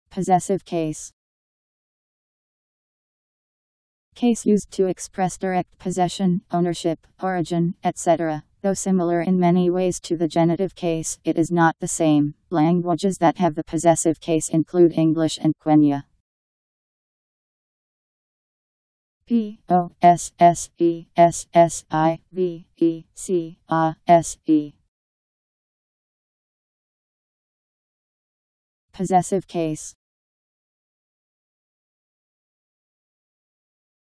Possessive case. Case used to express direct possession, ownership, origin, etc. Though similar in many ways to the genitive case, it is not the same. Languages that have the possessive case include English and Quenya. Possessive. Possessive case.